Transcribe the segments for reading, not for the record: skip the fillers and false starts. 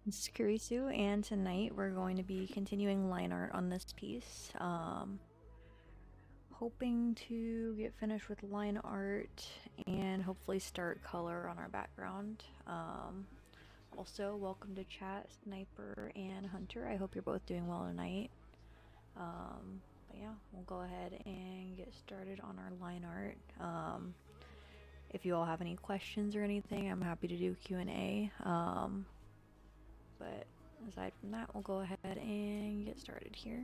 This is Kurisu, and tonight we're going to be continuing line art on this piece. Hoping to get finished with line art and hopefully start color on our background. Also, welcome to chat, Sniper and Hunter. I hope you're both doing well tonight. But yeah, we'll go ahead and get started on our line art. If you all have any questions or anything, I'm happy to do Q&A. But aside from that, we'll go ahead and get started here.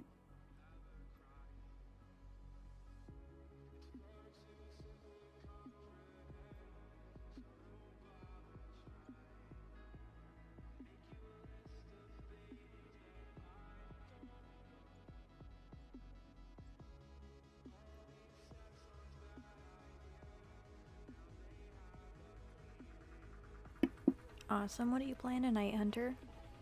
Awesome. What are you playing tonight, Hunter?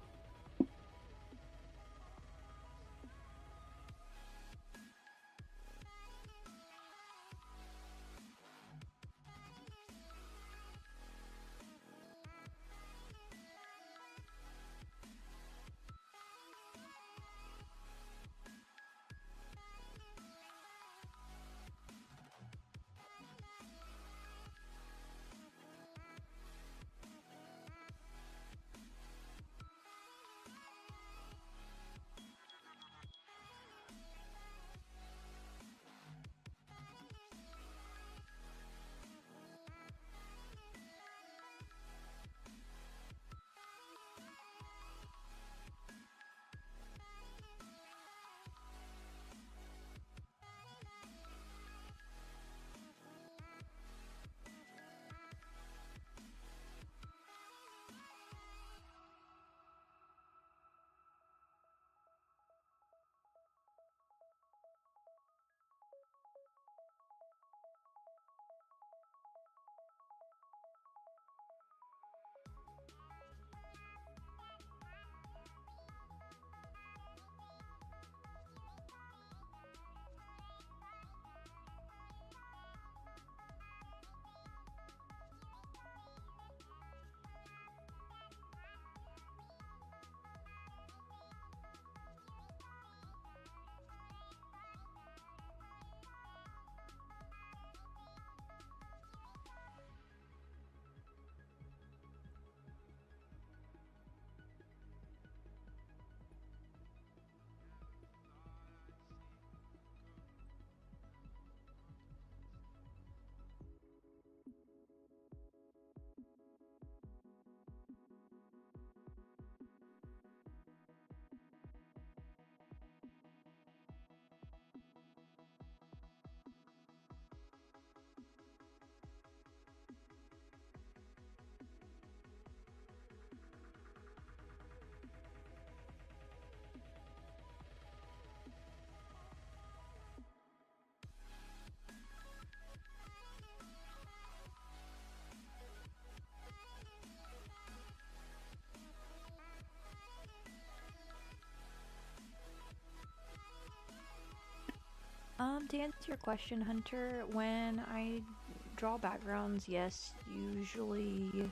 To answer your question, Hunter, when I draw backgrounds, yes, usually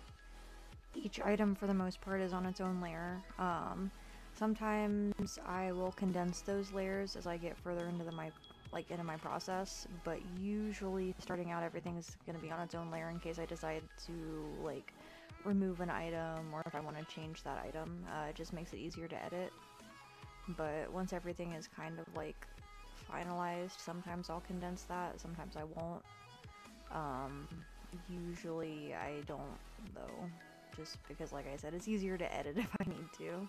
each item for the most part is on its own layer. Sometimes I will condense those layers as I get further into into my process, but usually starting out everything is going to be on its own layer in case I decide to like remove an item or if I want to change that item. It just makes it easier to edit. But once everything is kind of like finalized, sometimes I'll condense that, sometimes I won't. Usually I don't though, just because like I said, it's easier to edit if I need to.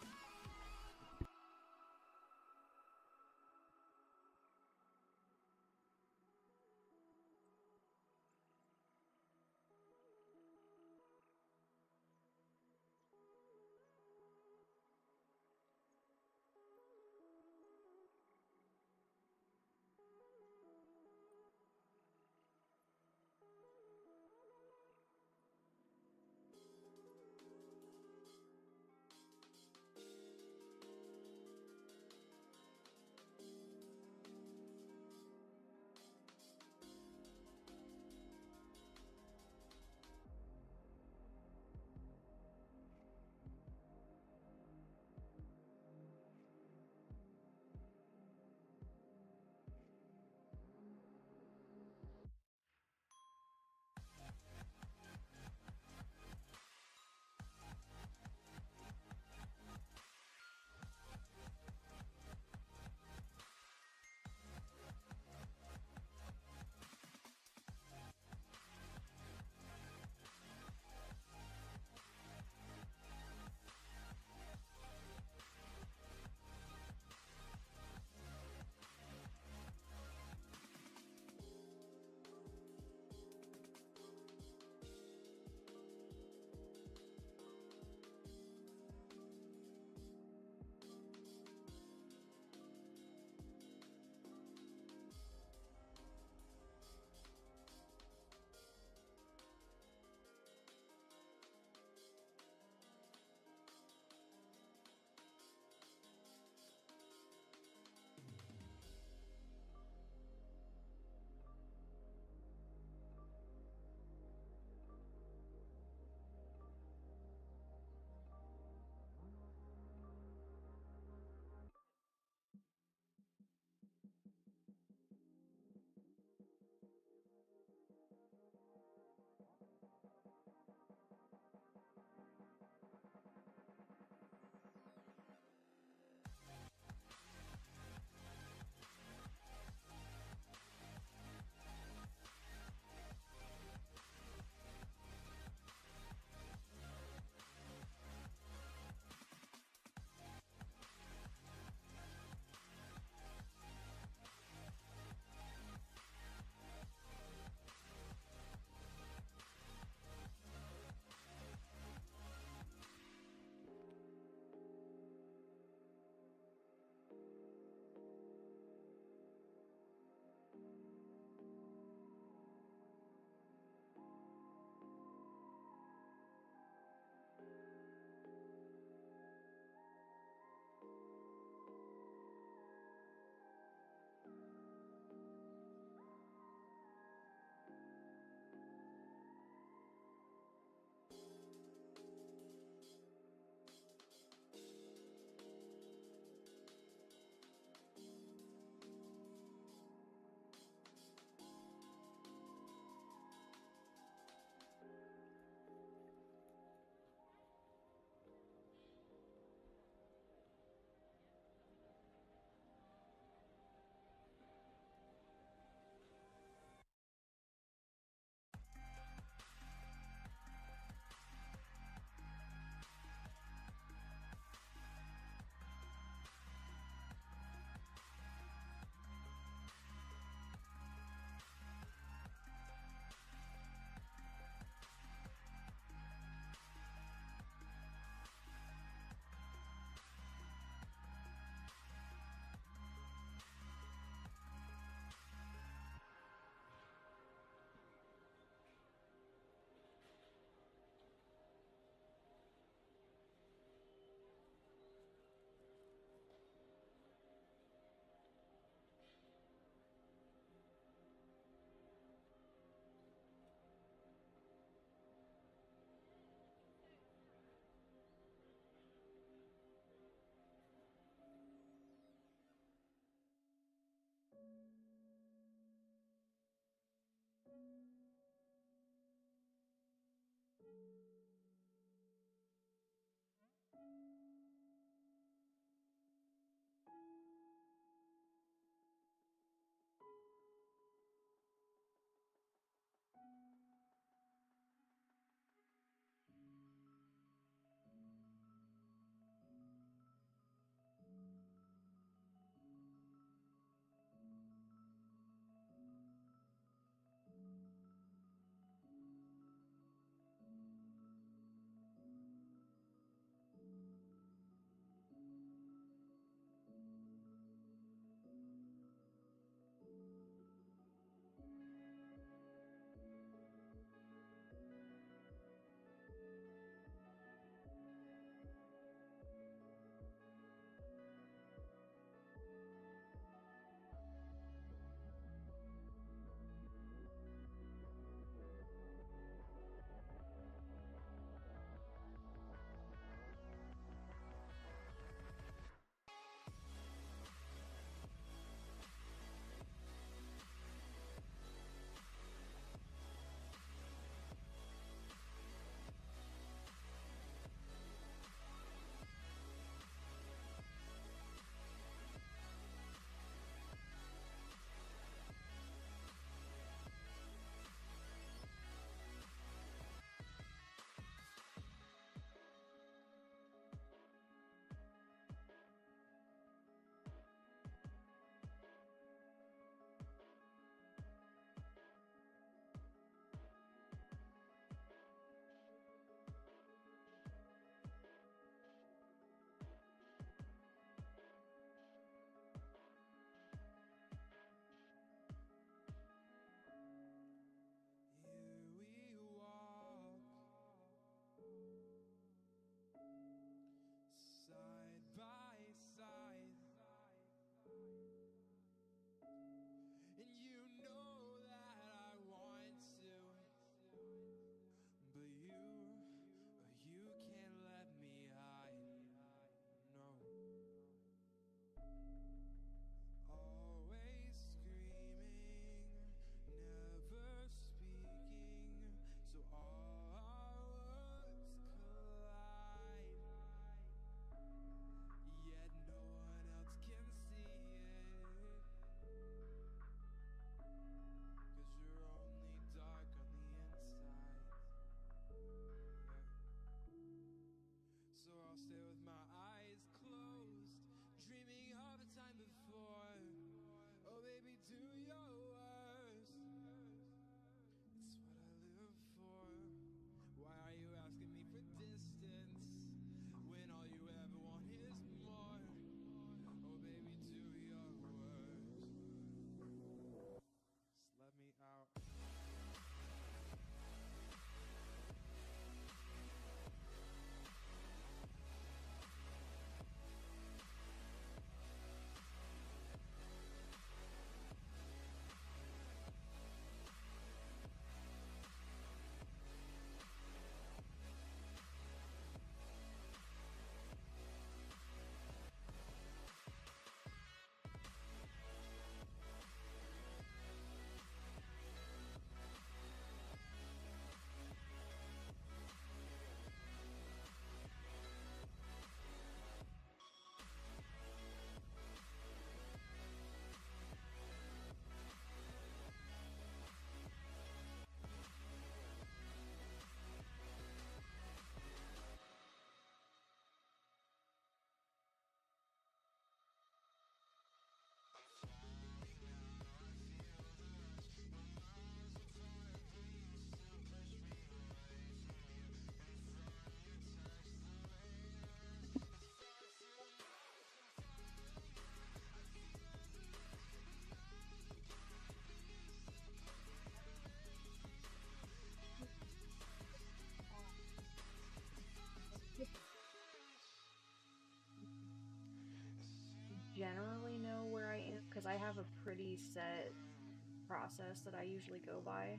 have a pretty set process that I usually go by.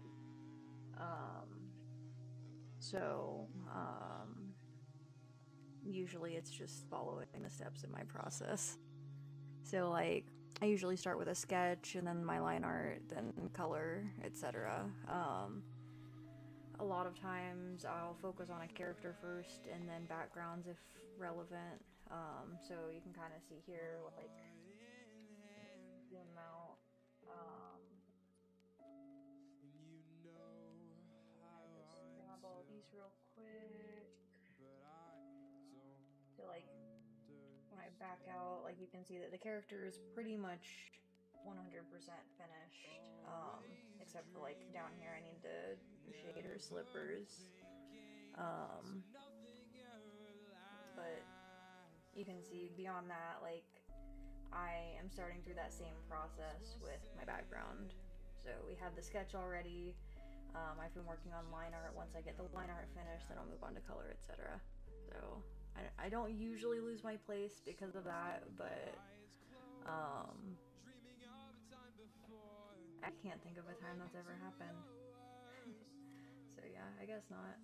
So, usually it's just following the steps in my process. So, like, I usually start with a sketch and then my line art, then color, etc. A lot of times I'll focus on a character first and then backgrounds if relevant. So you can kind of see here, like, zoom out. I just grab all these real quick. So, like, when I back out, like, you can see that the character is pretty much 100% finished, except for, like, down here I need to shade her slippers. But you can see beyond that, like, I am starting through that same process with my background. So we had the sketch already. I've been working on line art. Once I get the line art finished, then I'll move on to color, etc. So I don't usually lose my place because of that, but I can't think of a time that's ever happened. So yeah, I guess not.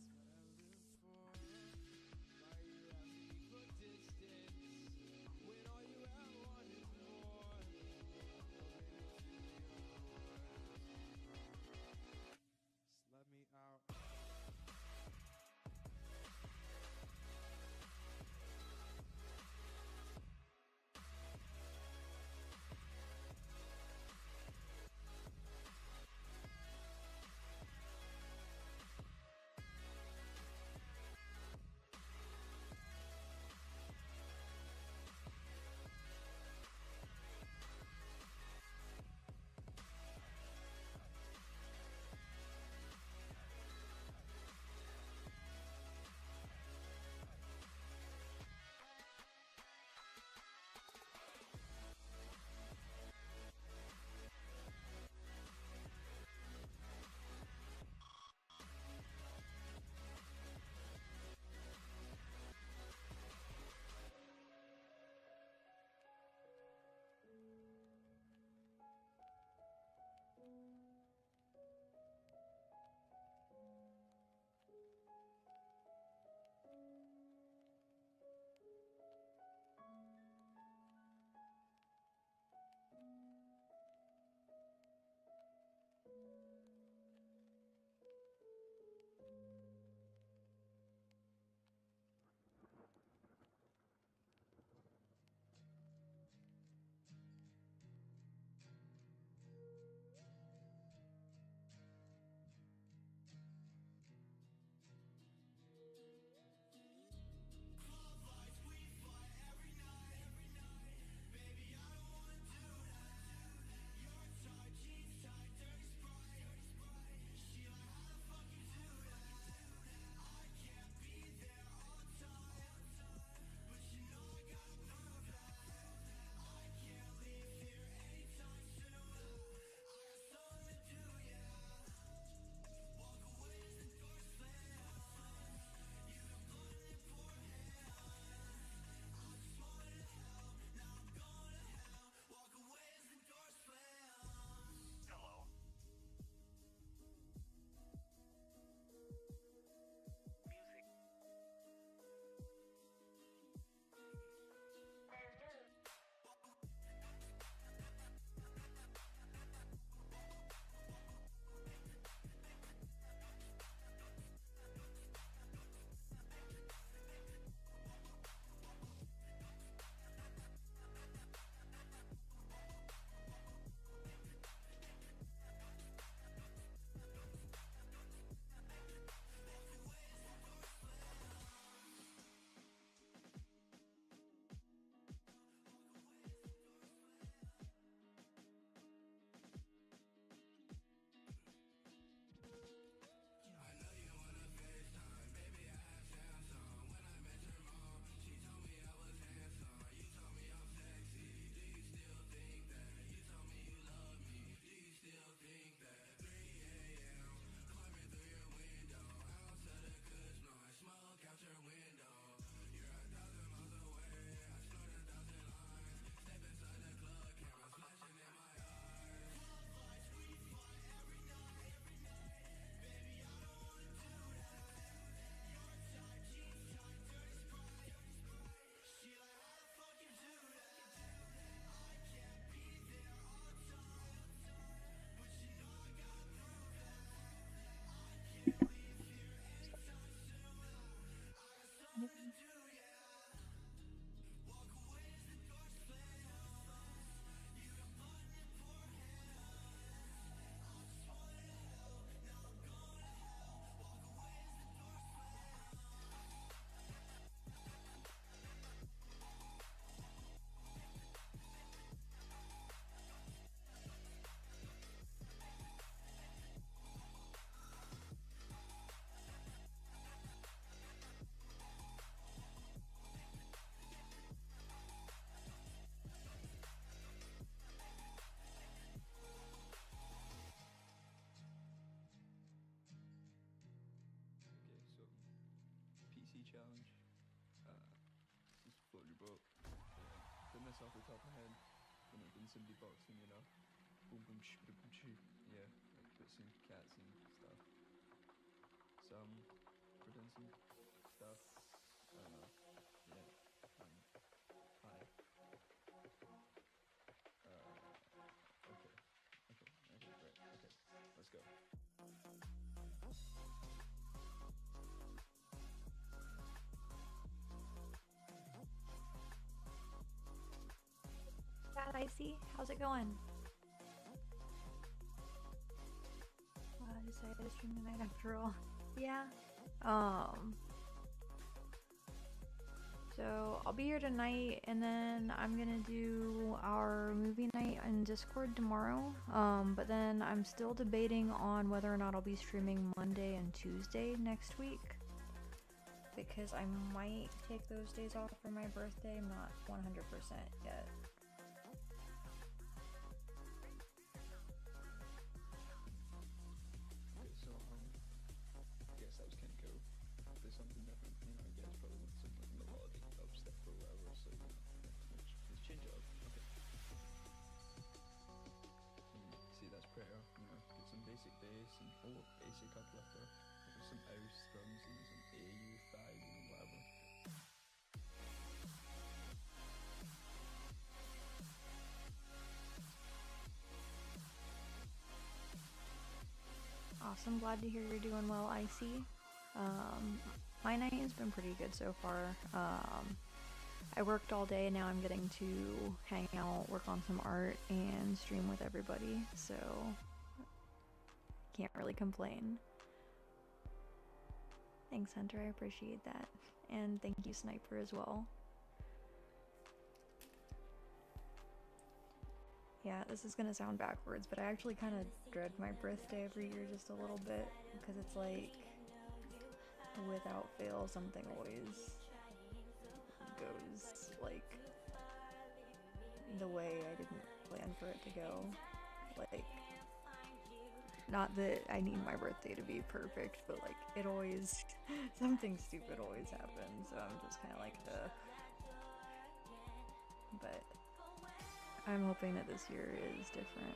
challenge. Just float your boat. Done this off the top of my head when I've been Simbi boxing, you know. Boom boom sh boom boom sh. Yeah, like put some cats and stuff. We're doing some stuff. I don't know. Yeah. Hi. Okay. Okay, right. Okay. Let's go. Chat Icy, how's it going? I decided to stream tonight after all. Yeah. So I'll be here tonight, and then I'm gonna do our movie night on Discord tomorrow. But then I'm still debating on whether or not I'll be streaming Monday and Tuesday next week, because I might take those days off for my birthday. I'm not 100% yet. Okay, so I guess that was kind of cool. There's something different, you know. I guess probably with some like melodic dubstep or whatever. So you know, let's change it up. Okay. See, that's prayer. You know, get some basic bass and basic uplifter. With some house drums and some AU5, you know, whatever. Awesome, glad to hear you're doing well, Icy. My night has been pretty good so far. I worked all day, now I'm getting to hang out, work on some art, and stream with everybody, so can't really complain. Thanks, Hunter, I appreciate that. And thank you, Sniper, as well. Yeah, this is gonna sound backwards, but I actually kind of dread my birthday every year just a little bit, because it's like, without fail, something always goes like the way I didn't plan for it to go. Like, not that I need my birthday to be perfect, but like it always something stupid always happens, so I'm just kind of like but I'm hoping that this year is different.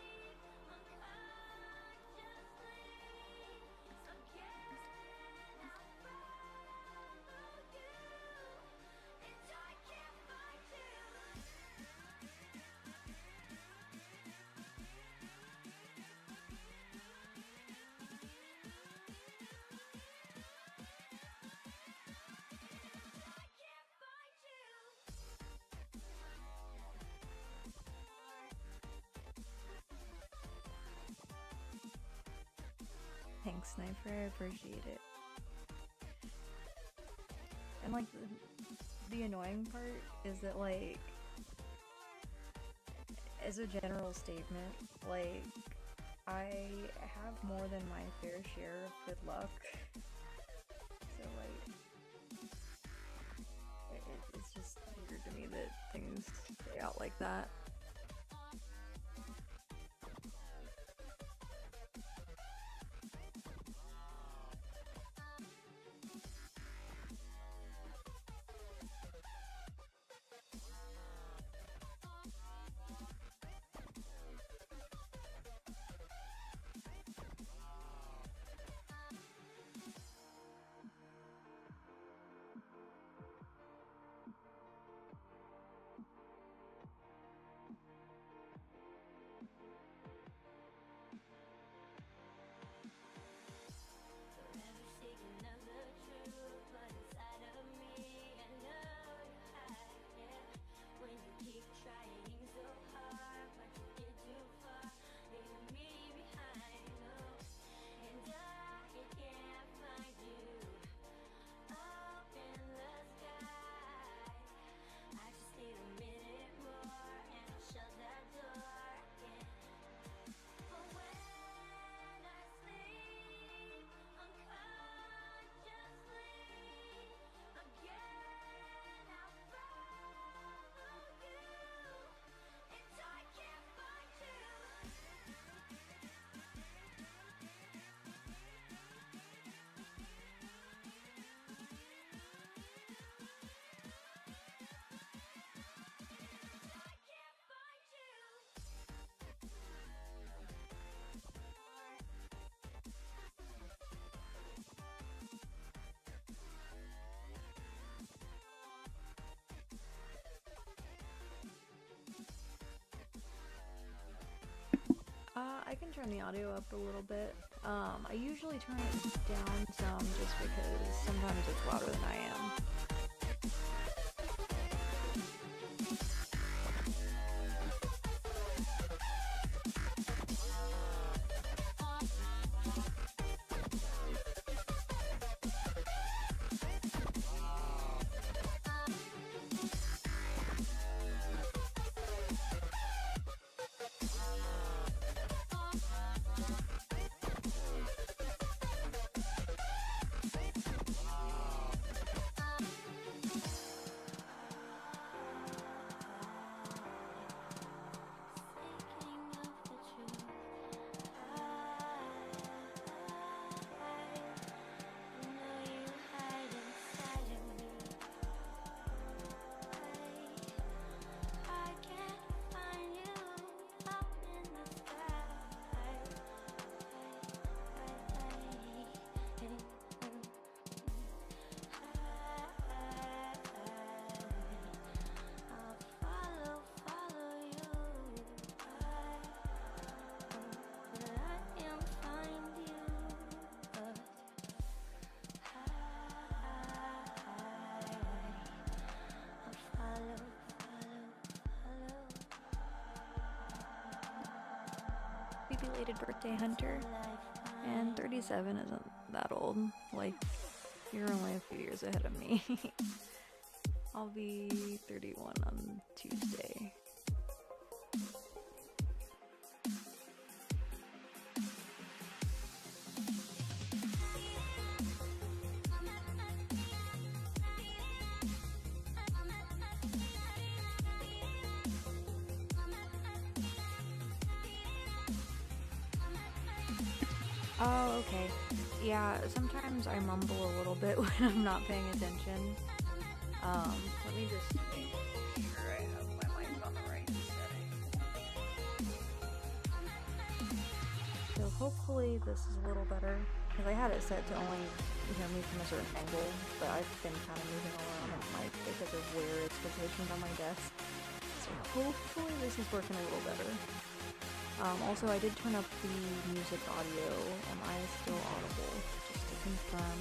Thanks, Sniper, I appreciate it. And like the annoying part is that, like, as a general statement, like, I have more than my fair share of good luck. So like, it's just weird to me that things play out like that. I can turn the audio up a little bit. I usually turn it down some just because sometimes it's louder than I am. Happy belated birthday, Hunter. And 37 isn't that old. Like, you're only a few years ahead of me. I'll be 31 on Tuesday. Oh, okay. Yeah, sometimes I mumble a little bit when I'm not paying attention. Let me just make sure I have my mic on the right setting. So hopefully this is a little better, because I had it set to only hear me from a certain angle, but I've been kind of moving around the mic because of where it's positioned on my desk. So hopefully this is working a little better. Also, I did turn up the music audio. Am I still audible? Just to confirm.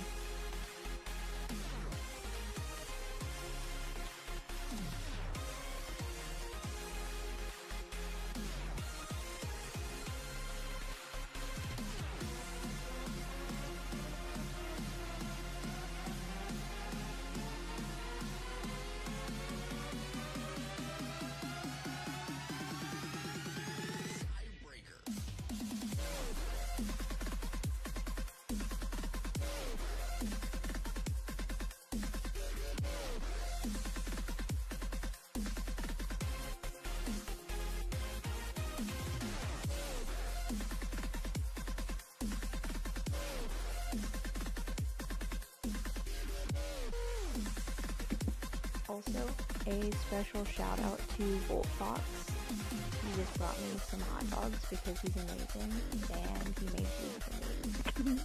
Also, a special shout out to Volt Fox. He just brought me some hot dogs because he's amazing, and he made food for me.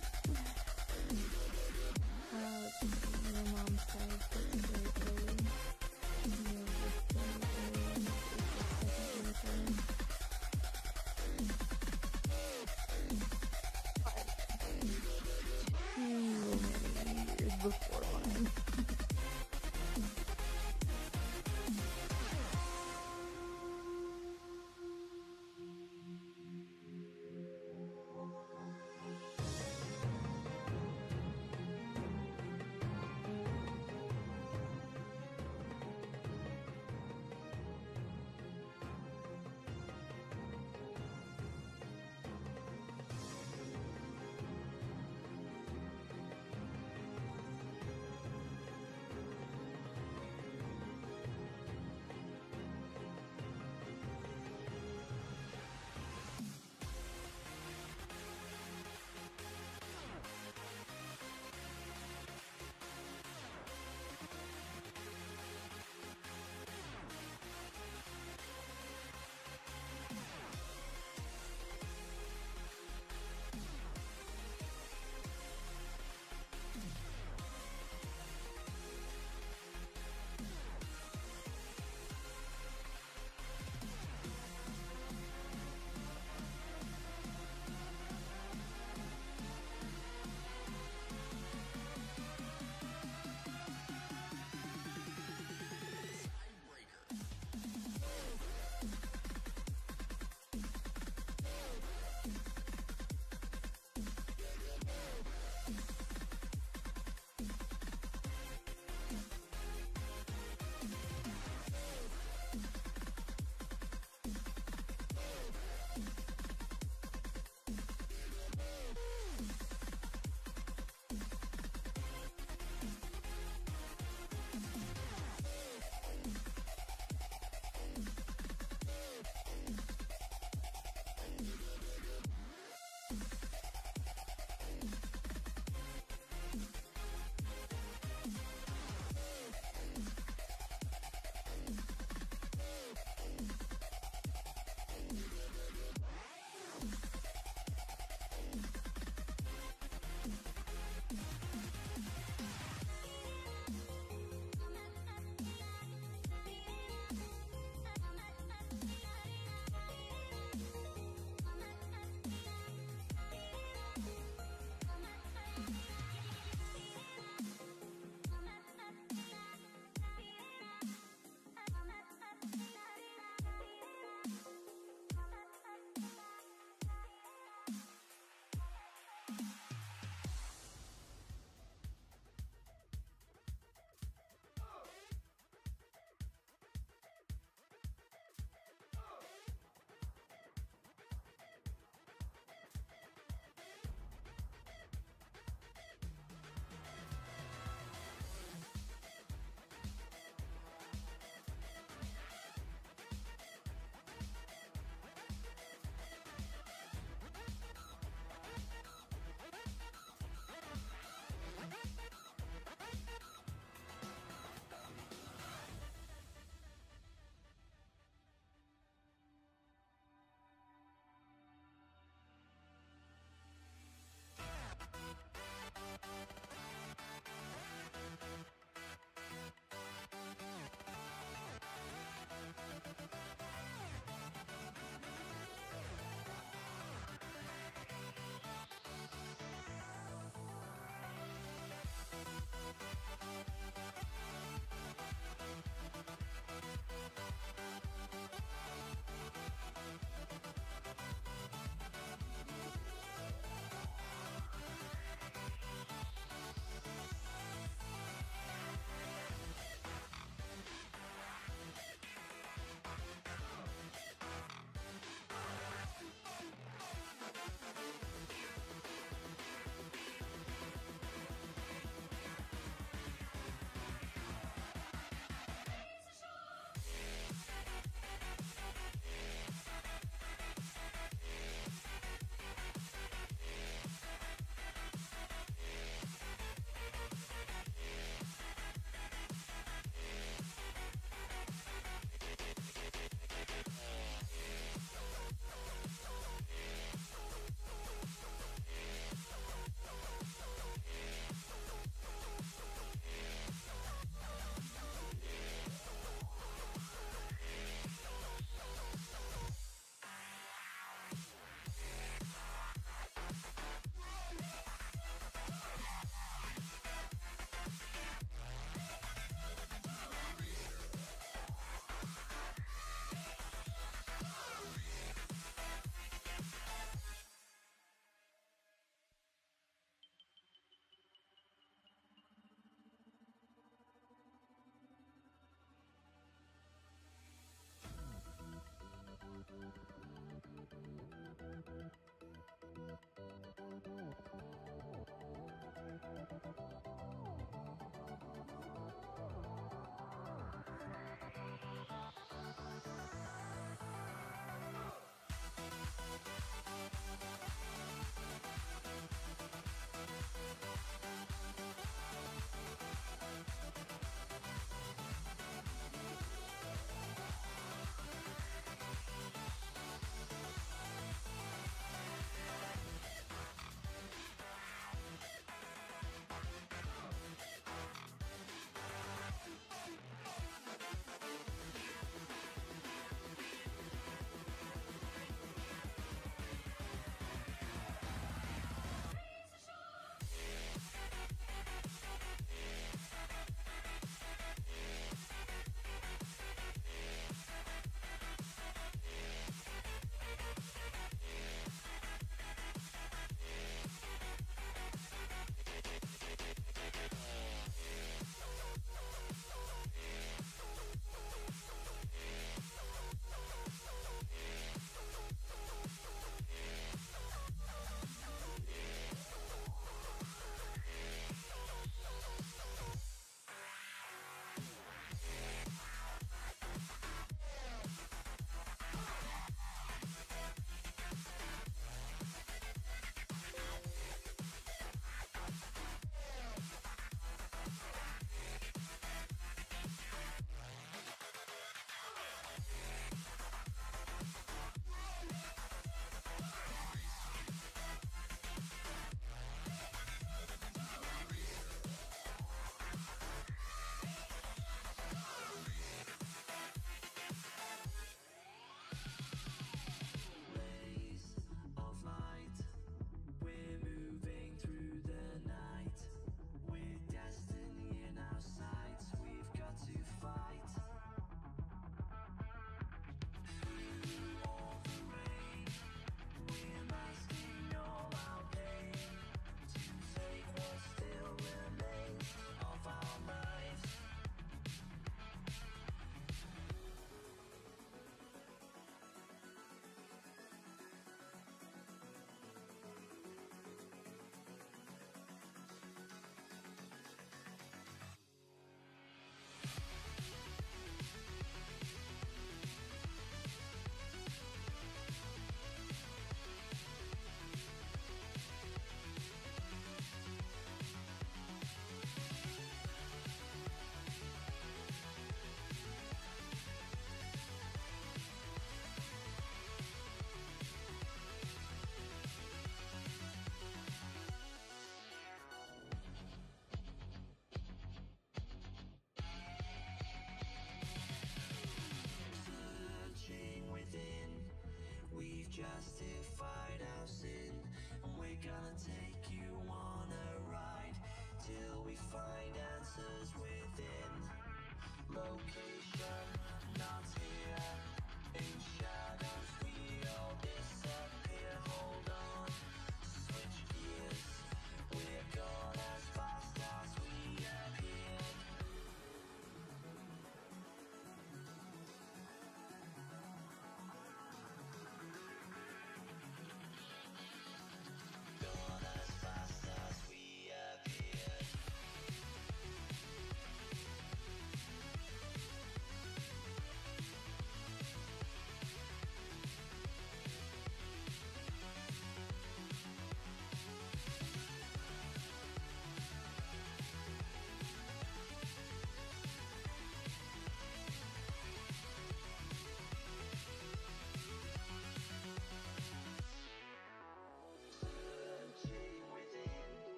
Let's see, your mom said it's very early. Too many years before mine.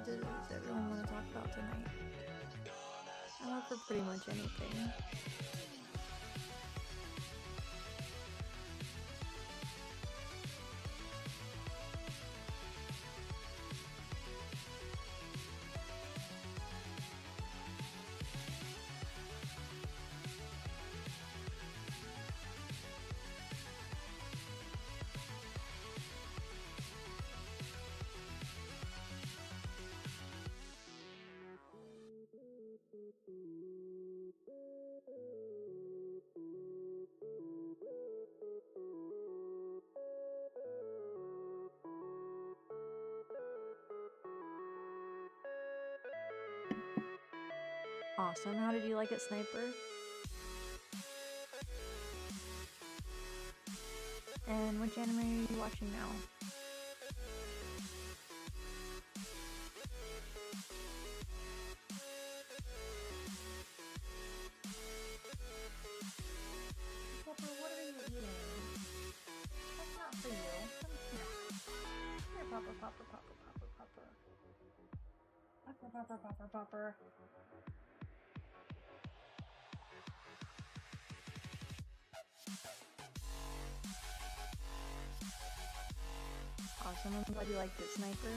does everyone want to talk about tonight? I'm up for pretty much anything. Awesome. How did you like it, Sniper? And which anime are you watching now? Pepper, what are you eating? That's not for you. Come here. Here, Papa, Papa, Papa, Papa, Papa. Papa, Papa, Papa, Papa. Awesome. I'm glad you liked it, Sniper.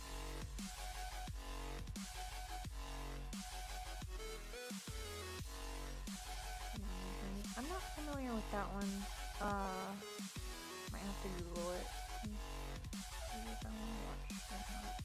I'm not familiar with that one. Might have to Google it. See if I want to watch or not.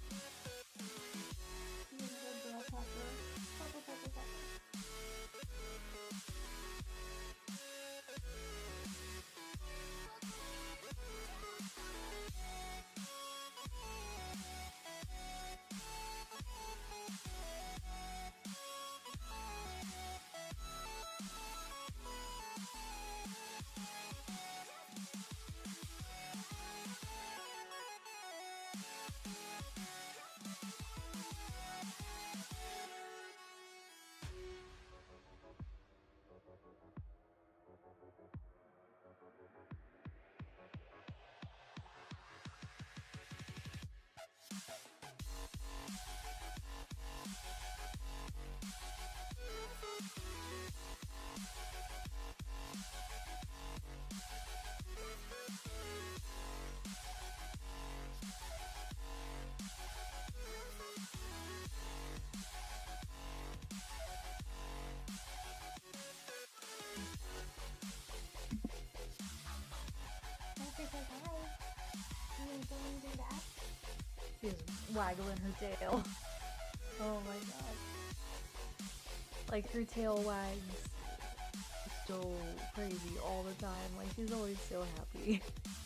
She's waggling her tail. Oh my god. Like her tail wags so crazy all the time. Like she's always so happy.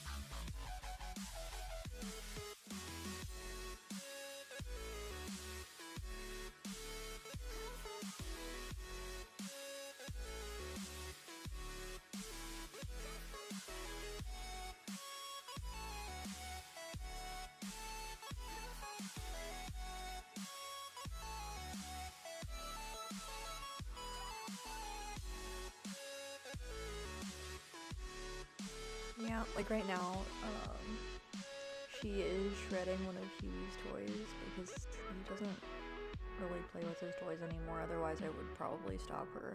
Yeah, like right now, she is shredding one of Huey's toys because he doesn't really play with his toys anymore, otherwise I would probably stop her.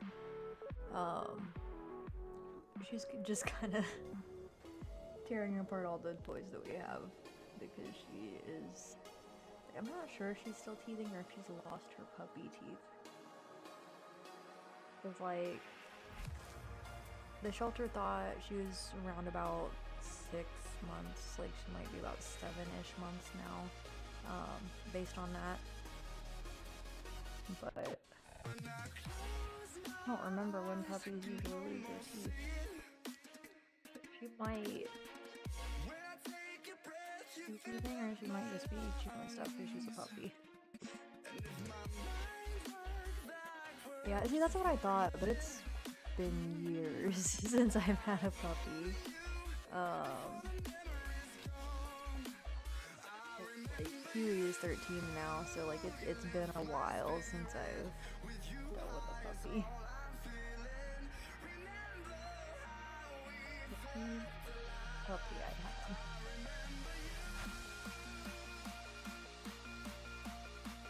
She's just kind of tearing apart all the toys that we have because she is... I'm not sure if she's still teething or if she's lost her puppy teeth. Because, like, the shelter thought she was around about 6 months, like she might be about 7-ish months now, based on that. But I don't remember when puppies usually lose their teeth. She might be teething, or she might just be chewing stuff because she's a puppy. Yeah, see, that's what I thought, but it's been years since I've had a puppy. Like, Huey is 13 now, so like it's been a while since I've dealt with a puppy. Puppy I had.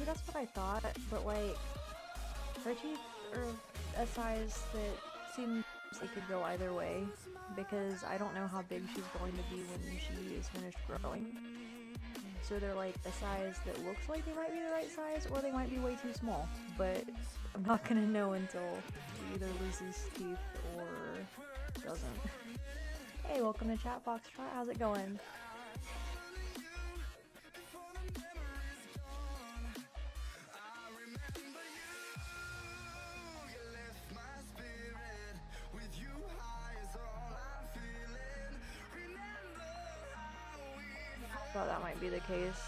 that's what I thought, but like, her teeth are a size that seems it could go either way, because I don't know how big she's going to be when she is finished growing. So they're like a size that looks like they might be the right size, or they might be way too small, but I'm not gonna know until she either loses teeth or doesn't. Hey, welcome to Chat Foxtrot, how's it going? Thought that might be the case.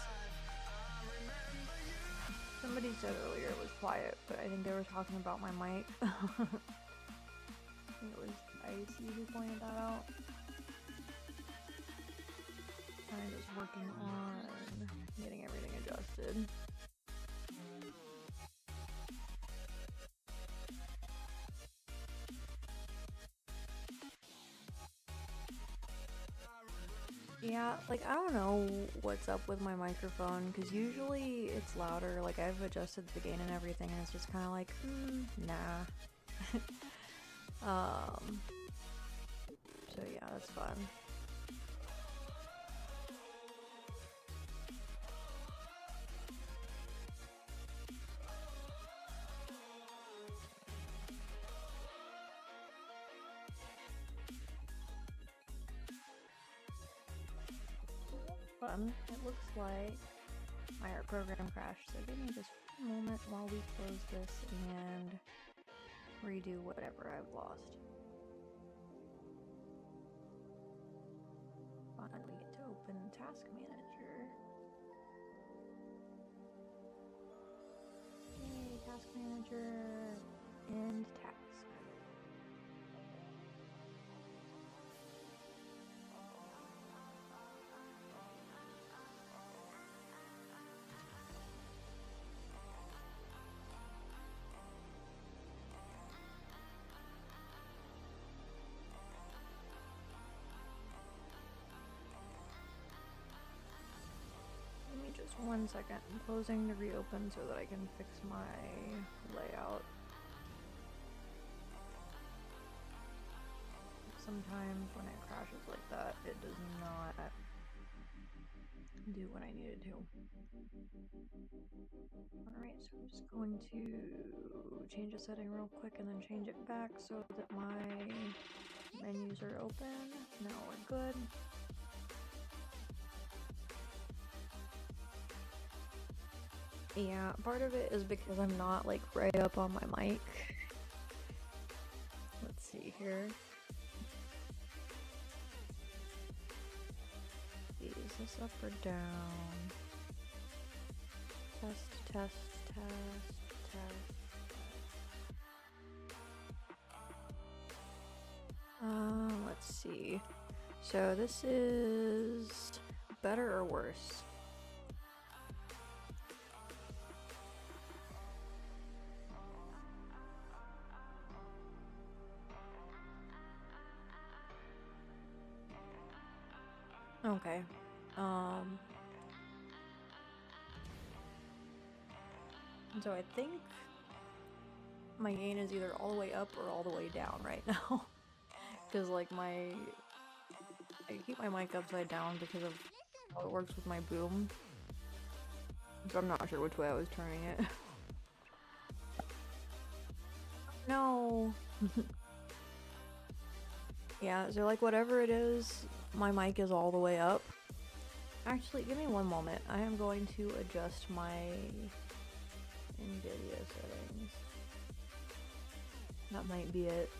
Somebody said earlier it was quiet, but I think they were talking about my mic. I think it was Icy who pointed that out. I'm just working on getting everything adjusted. Yeah, like, I don't know what's up with my microphone, because usually it's louder, like, I've adjusted the gain and everything, and it's just kind of like, nah. So yeah, that's fun. Fun. It looks like my art program crashed, so give me just a moment while we close this and redo whatever I've lost. Finally get to open Task Manager. Yay, Task Manager and task. Give me just 1 second. I'm closing to reopen so that I can fix my layout. Sometimes when it crashes like that, it does not do what I needed to. Alright, so I'm just going to change a setting real quick and then change it back so that my menus are open. Now we're good. Yeah, part of it is because I'm not like right up on my mic. Let's see here. Is this up or down? Test, test, test, test. Let's see. So this is better or worse? Okay. So I think my gain is either all the way up or all the way down right now. Because like I keep my mic upside down because of how it works with my boom. So I'm not sure which way I was turning it. No. Yeah, so like whatever it is, my mic is all the way up. Actually, give me 1 moment. I am going to adjust my NVIDIA settings. That might be it.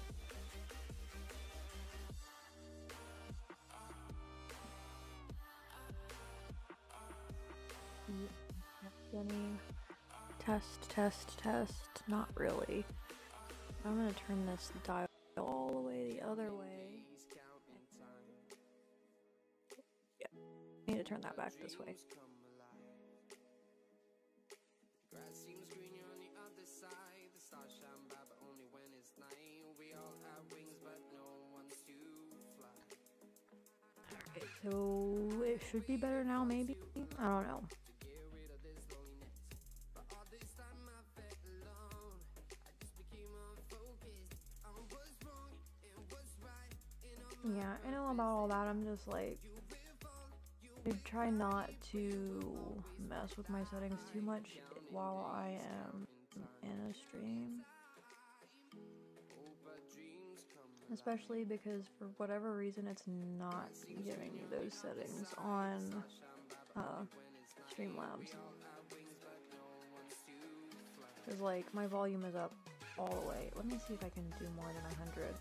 Any test, test, test. Not really. I'm gonna turn this dial all the way the other way. Yeah, I need to turn that back this way. Okay, so it should be better now, maybe? I don't know. Yeah, I know about all that. I'm just like, I try not to mess with my settings too much while I am in a stream. Especially because for whatever reason it's not giving me those settings on Streamlabs. Because like my volume is up all the way. Let me see if I can do more than 100.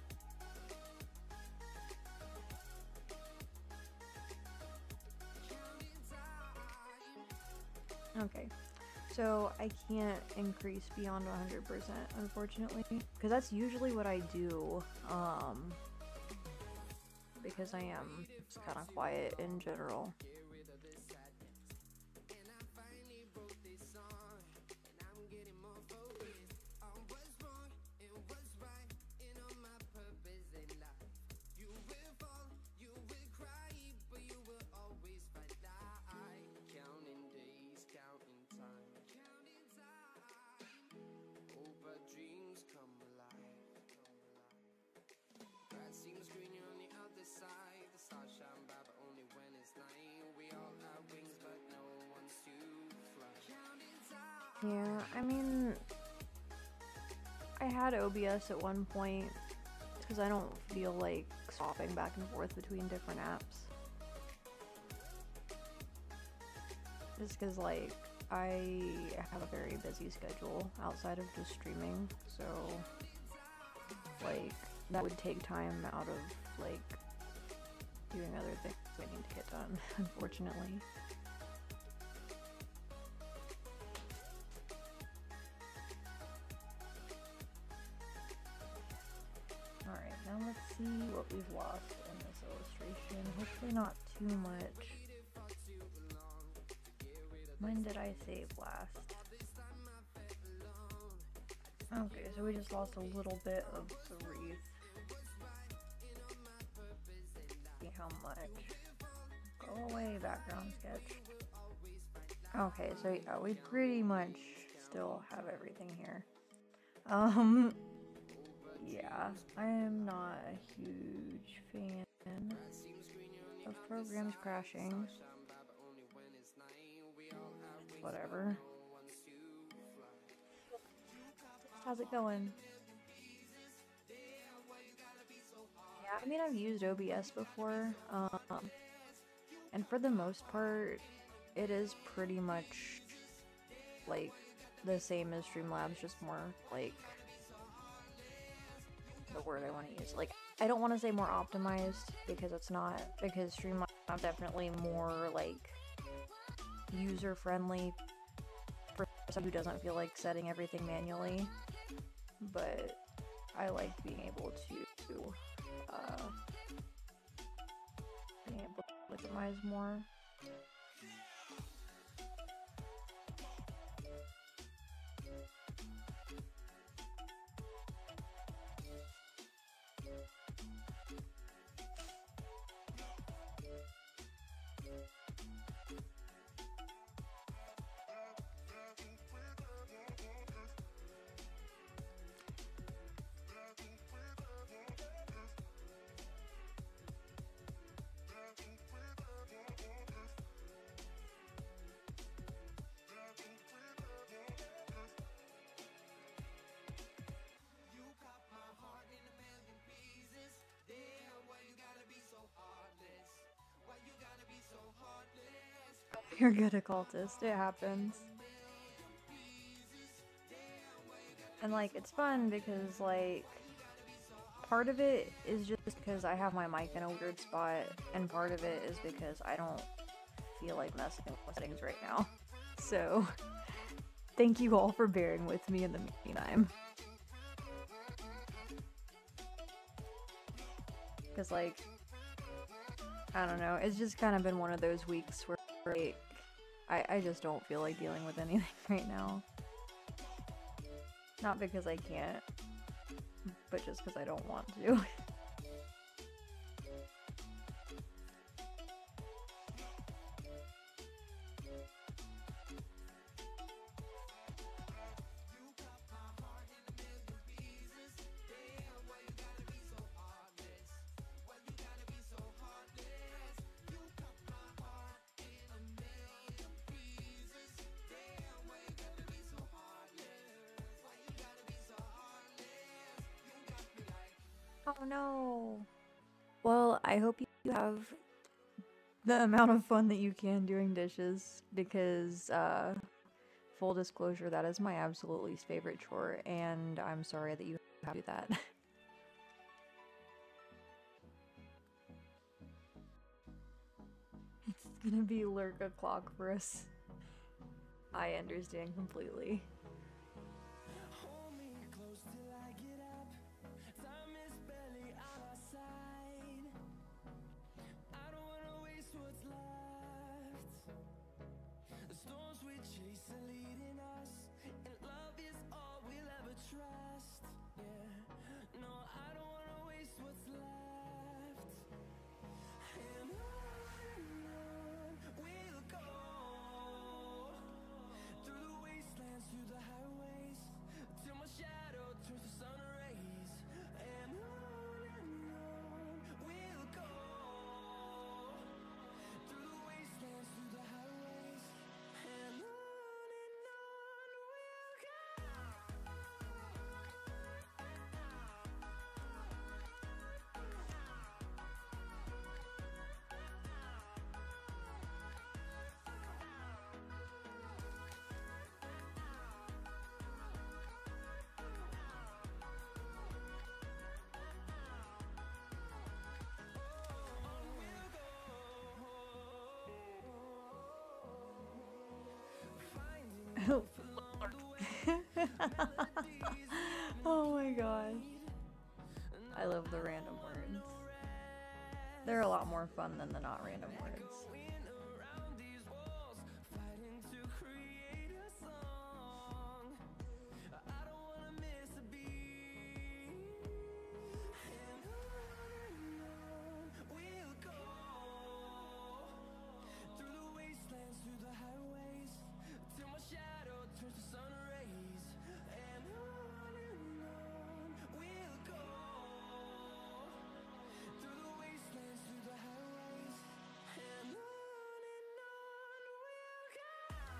Okay, so I can't increase beyond 100%, unfortunately, because that's usually what I do, because I am kind of quiet in general. Yeah, I mean, I had OBS at one point because I don't feel like swapping back and forth between different apps. Just because, like, I have a very busy schedule outside of just streaming, so, like, that would take time out of, like, doing other things I need to get done, unfortunately. Alright, now let's see what we've lost in this illustration. Hopefully not too much. When did I save last? Okay, so we just lost a little bit of the wreath. See how much. Go away, background sketch. Okay, so yeah, we pretty much still have everything here. Yeah, I am not a huge fan of programs crashing. Whatever. How's it going? Yeah, I mean, I've used OBS before, and for the most part, it is pretty much, like, the same as Streamlabs, just more, like, the word I want to use. Like, I don't want to say more optimized, because it's not, because Streamlabs is definitely more, like, user-friendly for someone who doesn't feel like setting everything manually, but I like being able to optimize more. You're good, occultist. It happens. And, like, it's fun because, like, part of it is just because I have my mic in a weird spot, and part of it is because I don't feel like messing with settings right now. So, thank you all for bearing with me in the meantime. Because, like, I don't know, it's just kind of been one of those weeks where, like, I just don't feel like dealing with anything right now. Not because I can't, but just because I don't want to. Oh no. Well, I hope you have the amount of fun that you can doing dishes because full disclosure, that is my absolute least favorite chore, and I'm sorry that you have to do that. It's gonna be lurk o'clock for us. I understand completely. Hold me close till I get up. Time is barely on our side. I don't wanna waste what's left. The storms we chase are leading us, and love is all we'll ever trust. Yeah, no, I don't wanna waste what's left. And on we'll go, through the wastelands, through the highways, till my shadow turns to sun rays. And on we'll go, through the wastelands, through the highways. And on we'll go. Oh my gosh. I love the random words. They're a lot more fun than the not random words. Around these walls, fighting to create a song. I don't wanna miss a beat. And on we'll go, through the wastelands, through the highways, till my shadow turns to sun rays. And on we'll go, through the wastelands, through the highways. And on we'll go.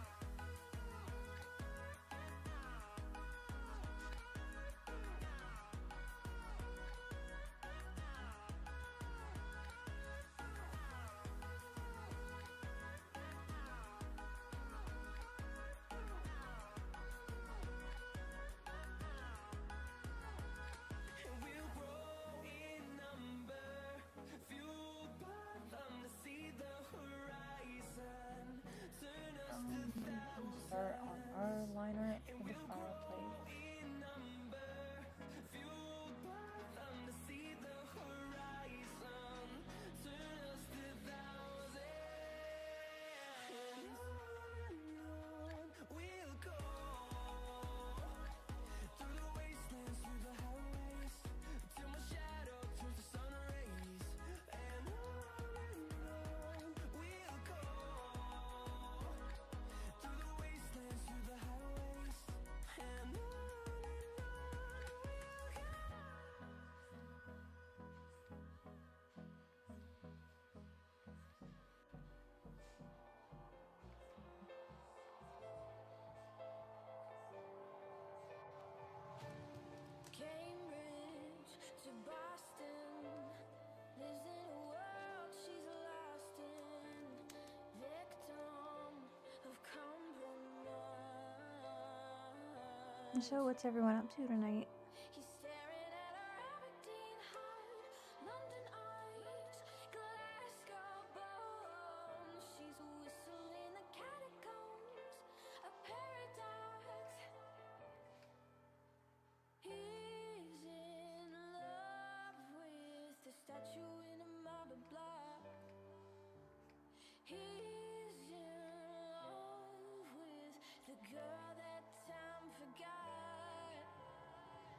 And we'll grow in number, fueled by them to see the horizon. Turn us to thousands. Start on our liner And for the we'll grow fireplace. in number, fueled by them to see the horizon. Turn us to thousands. And on we'll go, through the wastelands, through the highways, till my shadow turns to sun rays. And on we'll go, through the wastelands, through the highways. And on we'll go. Cambridge to Boston, lives in a world she's lost in, victim of compromise. So, what's everyone up to tonight? He's staring at her Aberdeen heart, London eyes, Glasgow bones. She's whistling the catacombs, a paradox. He's in love with the statue in a marble block. He's in love with the girl that time forgot.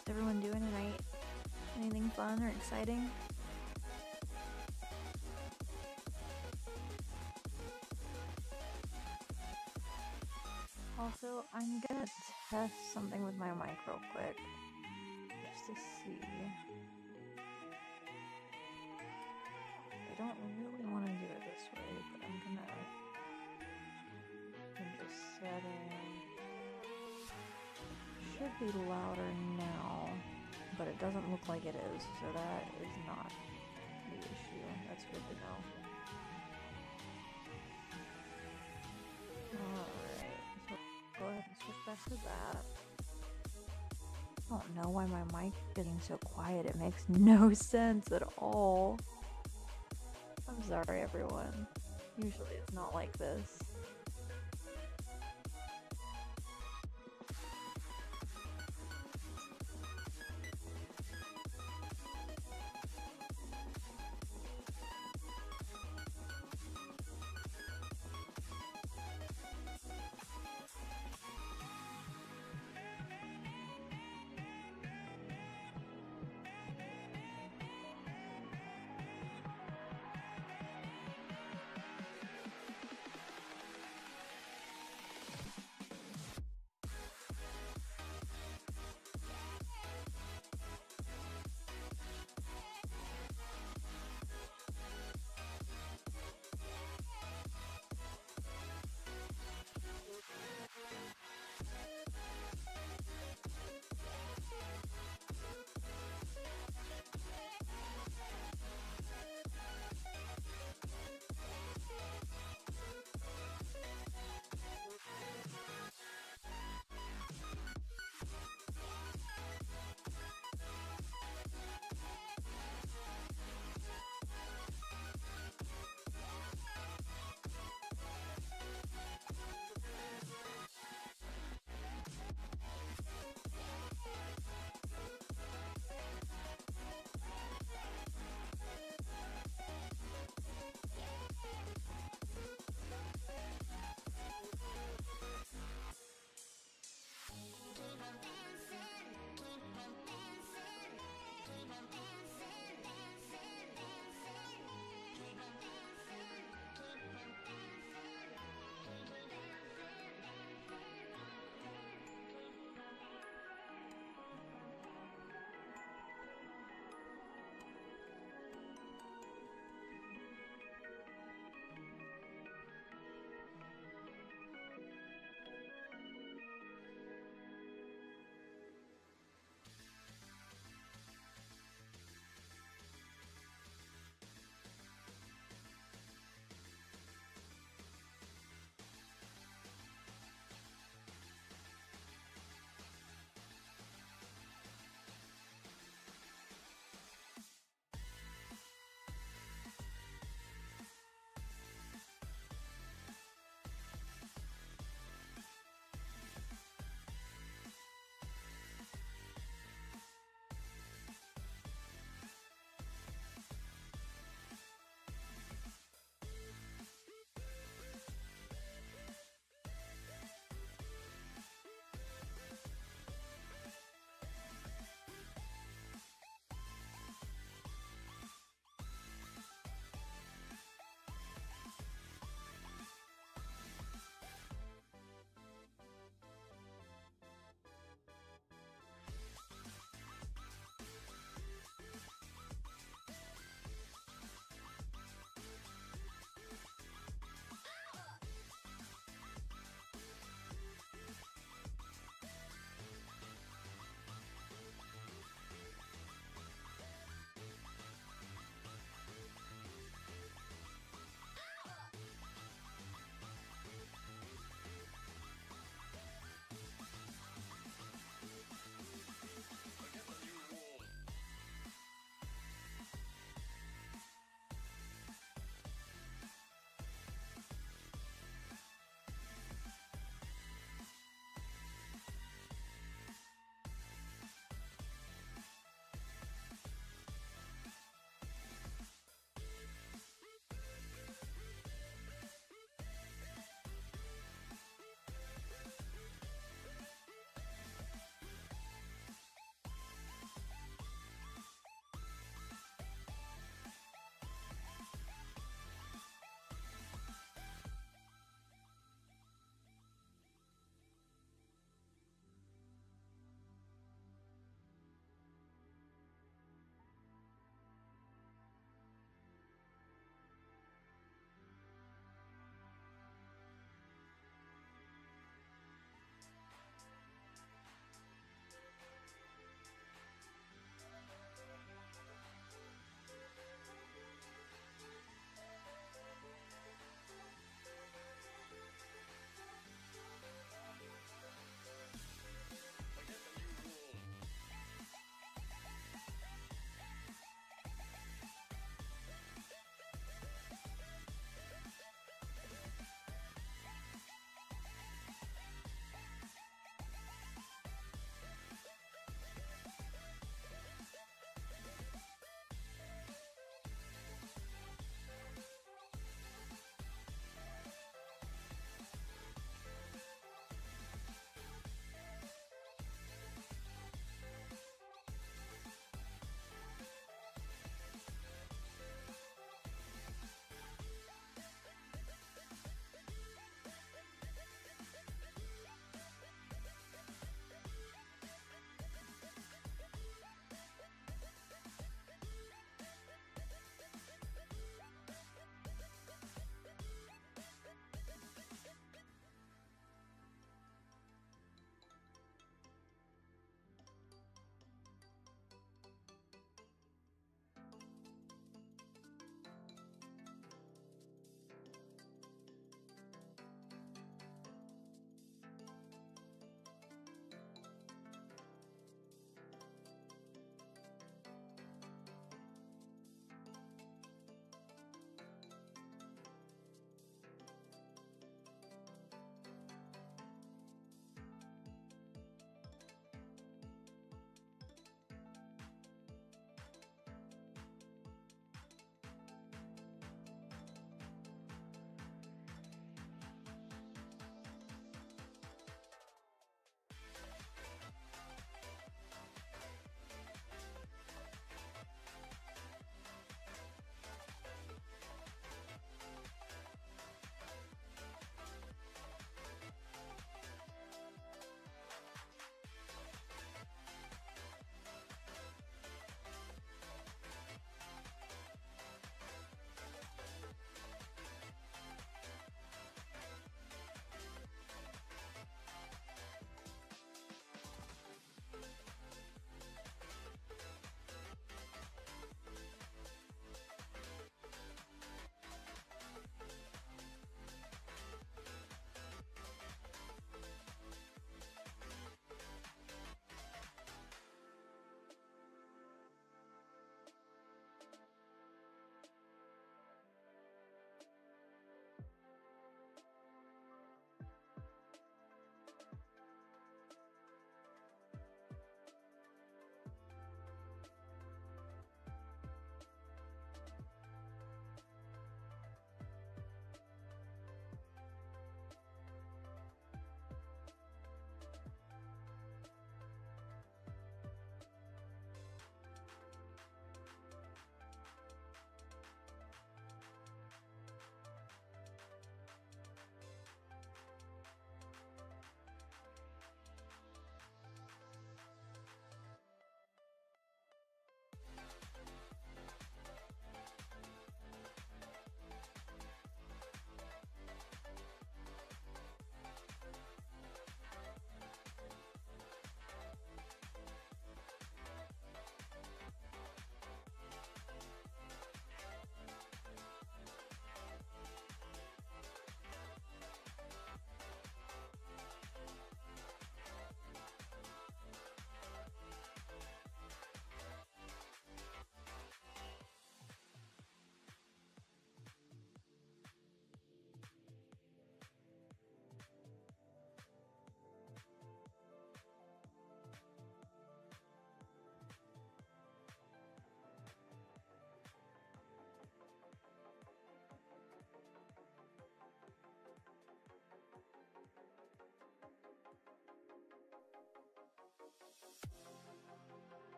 What's everyone doing tonight? Anything fun or exciting? Also, I'm gonna test something with my mic real quick, just to see. I don't really want to do it this way, but I'm gonna into settings. Should be louder now, but it doesn't look like it is, so that is not the issue. That's good to know. Alright, so go ahead and switch back to that. I don't know why my mic is getting so quiet. It makes no sense at all. I'm sorry, everyone. Usually it's not like this.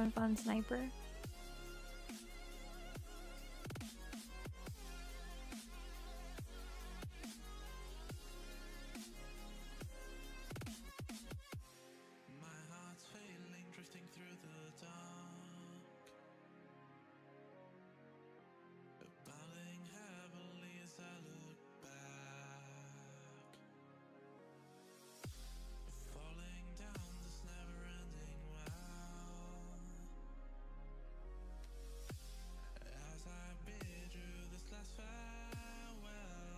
having fun, Sniper? My heart's failing, drifting through the dark, bowing heavily as I look back, falling down this never-ending well, as I bid you this last farewell.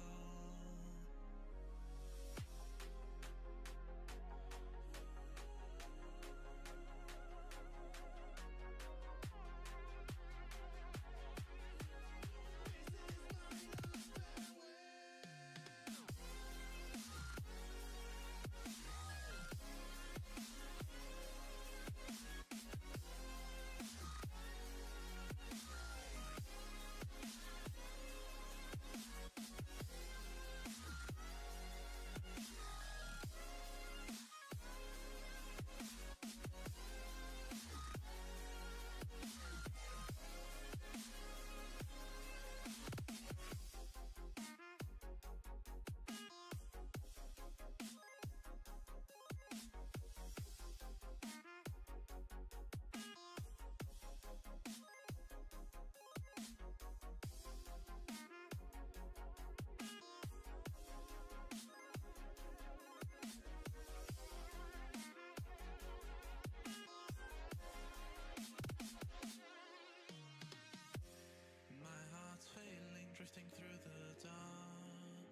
My heart's failing, drifting through the dark,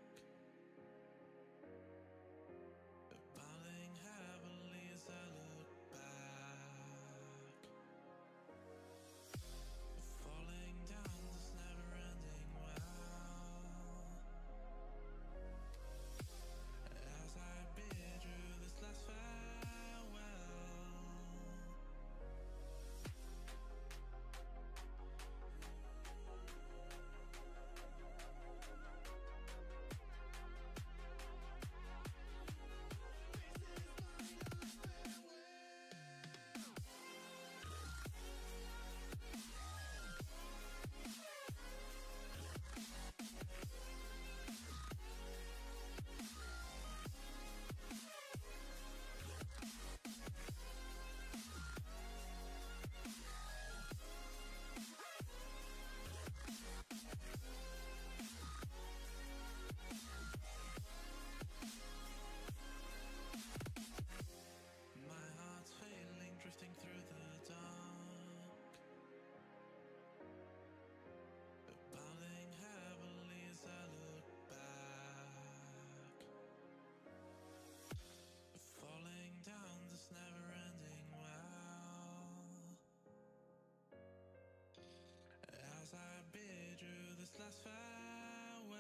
bowing heavily as I look back, falling down this never-ending well, as I bid you this last farewell. My heart's failing, drifting through the dark, bowing heavily as I look back, falling down this never-ending well, as I bid you this last farewell.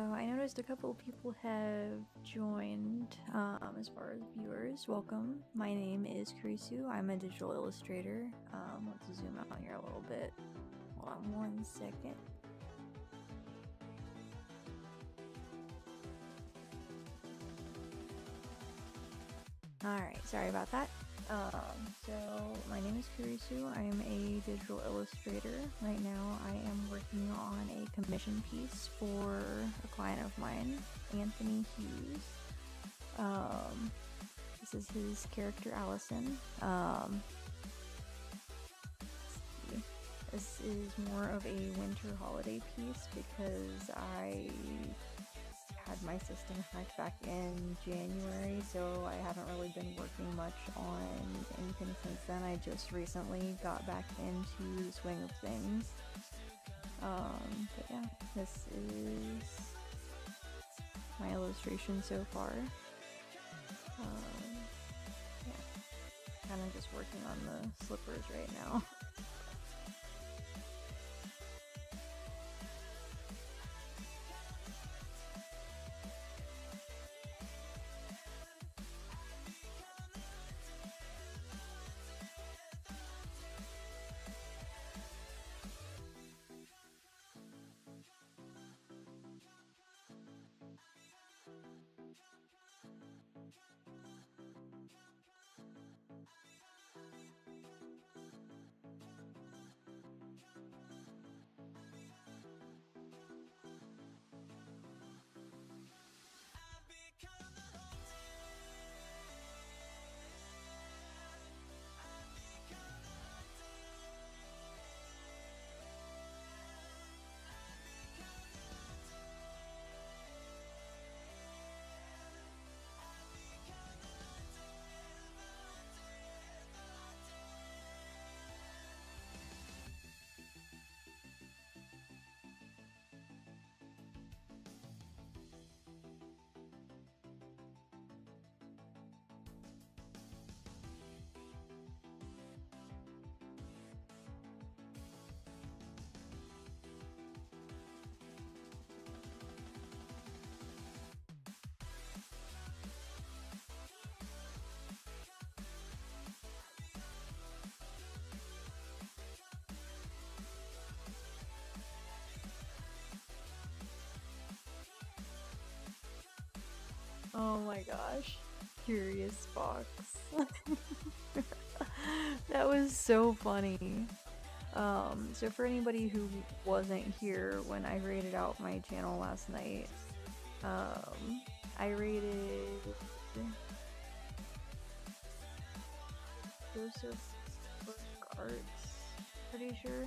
I noticed a couple people have joined as far as viewers. Welcome. My name is Kurisu. I'm a digital illustrator. Let's zoom out here a little bit. Hold on 1 second. Alright, sorry about that. So my name is Kurisu. I am a digital illustrator. Right now I am working on a commission piece for a client of mine, Anthony Hughes. This is his character Allison. This is more of a winter holiday piece because I had my system hacked back in January, so I haven't really been working much on anything since then. I just recently got back into the swing of things. But yeah, this is my illustration so far. Yeah, kind of just working on the slippers right now. Oh my gosh. Curious Fox. That was so funny. So for anybody who wasn't here when I rated out my channel last night, I rated Joseph Arts, pretty sure.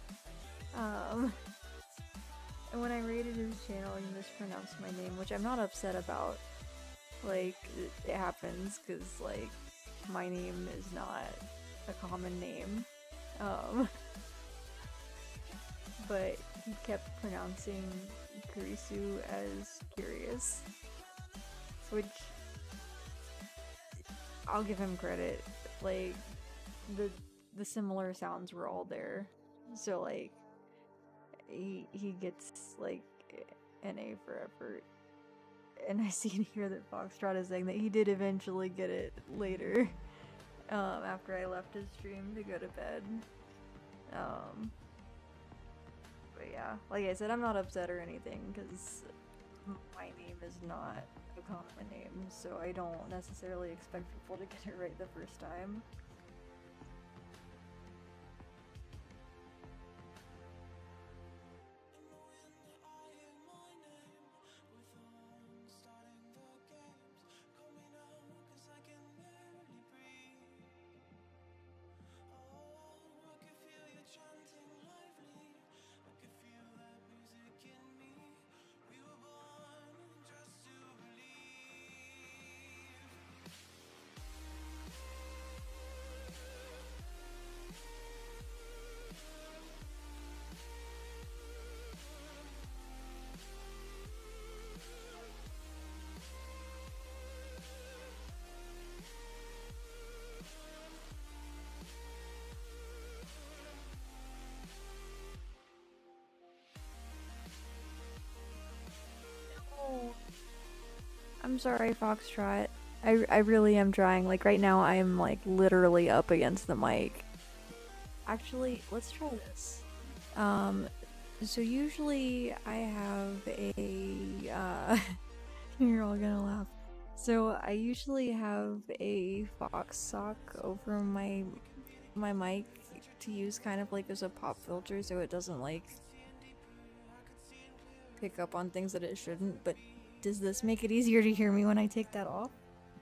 And when I rated his channel, he mispronounced my name, which I'm not upset about. Like, it happens, because, like, my name is not a common name. But he kept pronouncing Kurisu as Curious, which I'll give him credit. Like, the similar sounds were all there. So, like, he gets, like, an A for effort. And I see in here that Foxtrot is saying that he did eventually get it later, after I left his stream to go to bed. But yeah, like I said, I'm not upset or anything, because my name is not a common name, so I don't necessarily expect people to get it right the first time. I'm sorry, Foxtrot. I really am trying. Like, right now, I am, like, literally up against the mic. Actually, let's try this. So usually I have a, you're all gonna laugh. So I usually have a Fox sock over my mic to use kind of like as a pop filter so it doesn't, like, pick up on things that it shouldn't, but does this make it easier to hear me when I take that off?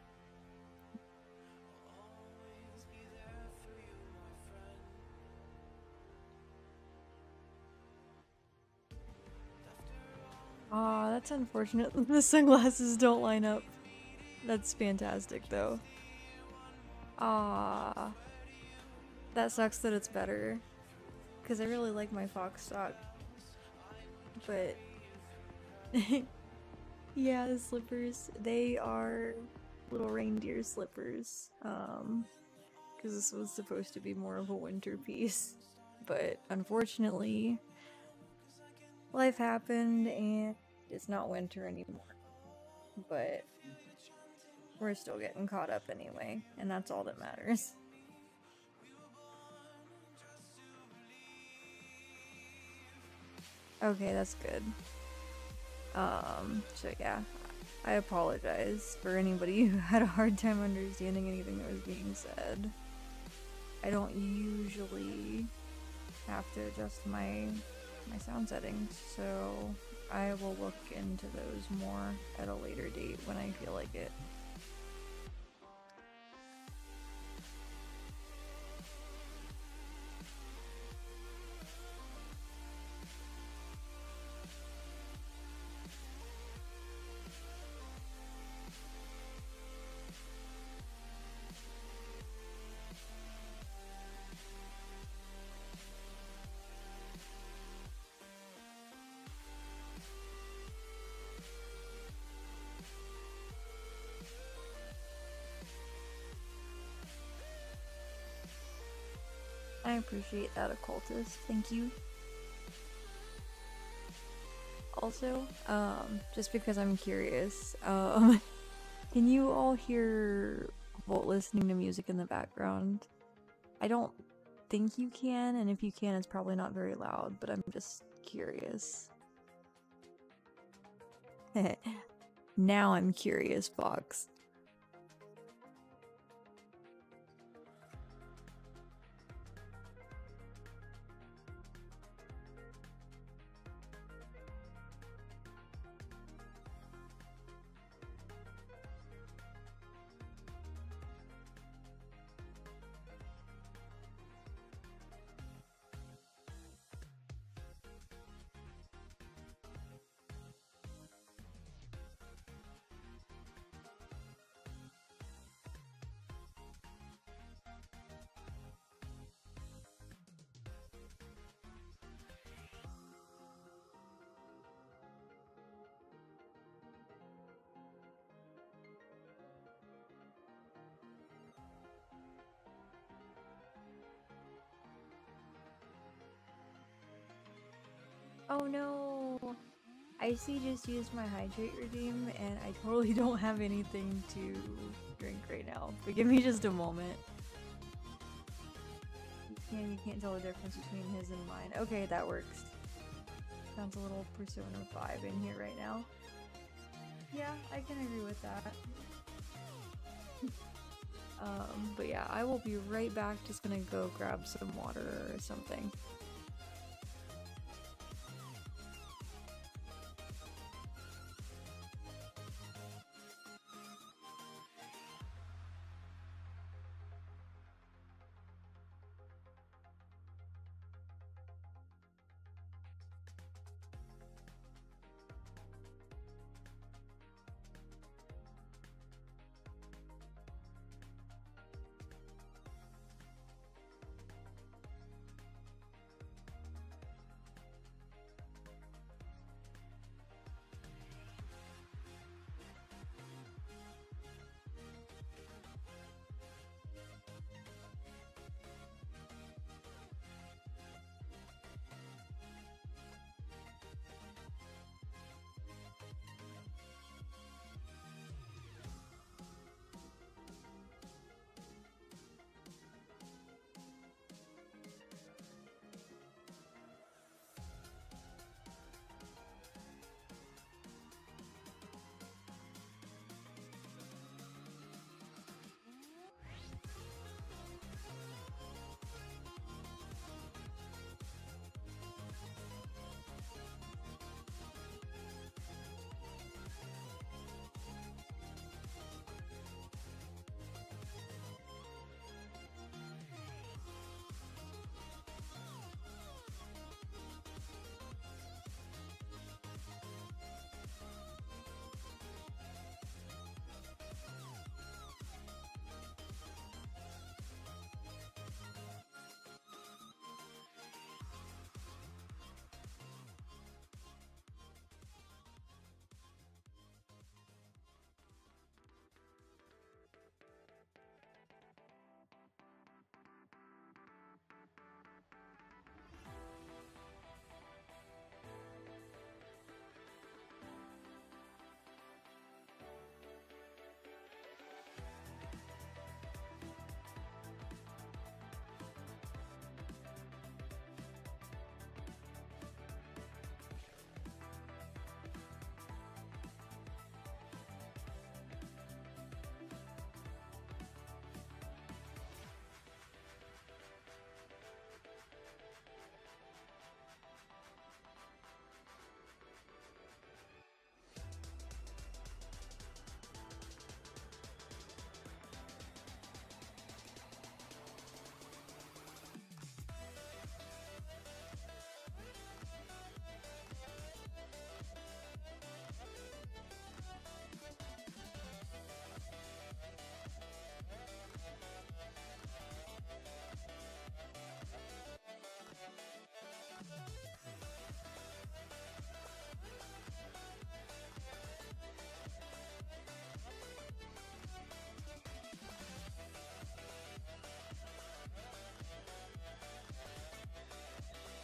Aw, that's unfortunate. The sunglasses don't line up. That's fantastic, though. Ah, that sucks that it's better. Because I really like my Fox sock. But... yeah, the slippers. They are little reindeer slippers. Because this was supposed to be more of a winter piece. But unfortunately, life happened and it's not winter anymore. But we're still getting caught up anyway, and that's all that matters. Okay, that's good. So yeah, I apologize for anybody who had a hard time understanding anything that was being said. I don't usually have to adjust my sound settings, so I will look into those more at a later date when I feel like it. I appreciate that, occultist. Thank you. Also, just because I'm curious, can you all hear Volt listening to music in the background? I don't think you can, and if you can, it's probably not very loud, but I'm just curious. Now I'm curious, Fox. Oh no! Icy just used my hydrate redeem and I totally don't have anything to drink right now. But give me just a moment. You can't tell the difference between his and mine. Okay, that works. Sounds a little Persona 5 in here right now. Yeah, I can agree with that. But yeah, I will be right back. Just gonna go grab some water or something.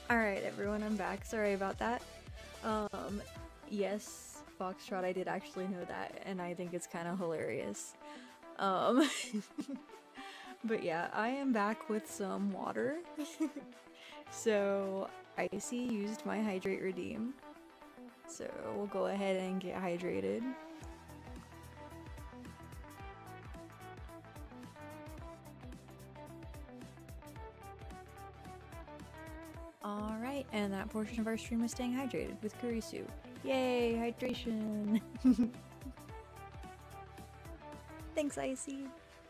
Alright, everyone, I'm back. Sorry about that. Yes, Foxtrot, I did actually know that, and I think it's kind of hilarious. But yeah, I am back with some water. So, Icy used my Hydrate Redeem. So, we'll go ahead and get hydrated. Alright, and that portion of our stream is staying hydrated with Kurisu. Yay, hydration! Thanks, Icy!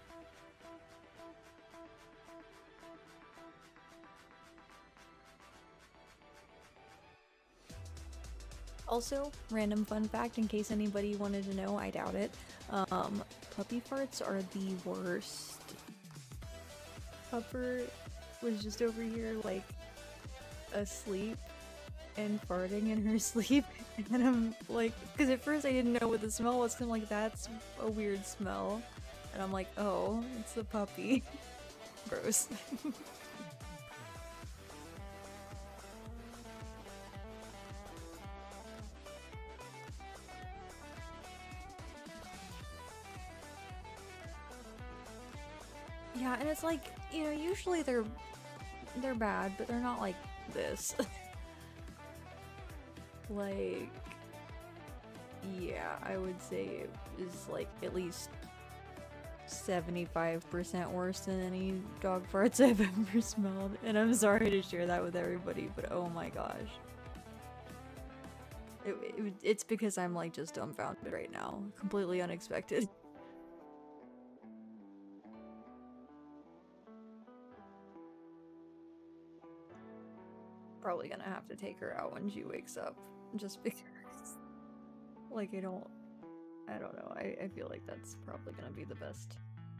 Also, random fun fact in case anybody wanted to know, I doubt it. Puppy farts are the worst. Pupper was just over here, like, asleep and farting in her sleep, and I'm like, because at first I didn't know what the smell was, because I'm like, that's a weird smell, and I'm like, oh, it's the puppy. Gross. Yeah, and it's like, you know, usually they're bad, but they're not like this. Like, yeah, I would say it is like at least 75% worse than any dog farts I've ever smelled. And I'm sorry to share that with everybody, but oh my gosh. It's because I'm like just dumbfounded right now. Completely unexpected. Probably gonna have to take her out when she wakes up, just because, like, I don't know, I feel like that's probably gonna be the best.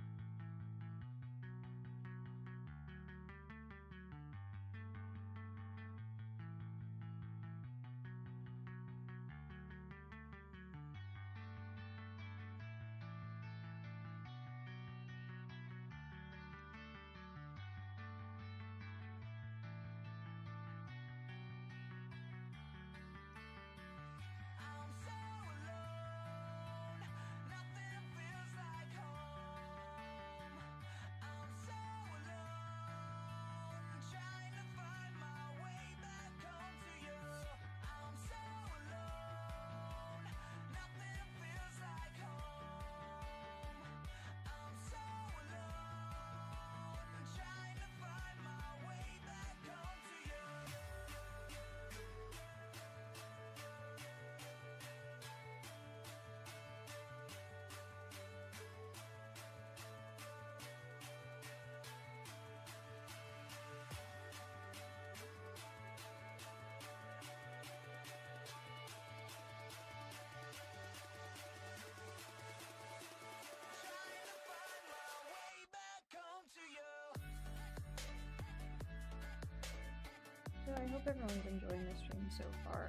So I hope everyone's enjoying the stream so far.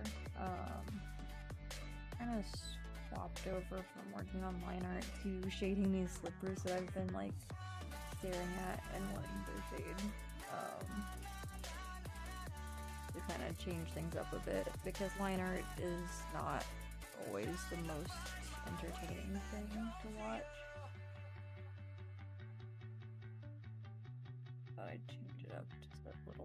Kind of swapped over from working on line art to shading these slippers that I've been like staring at and wanting to shade. To kind of change things up a bit, because line art is not always the most entertaining thing to watch. Thought I'd change it up just a little.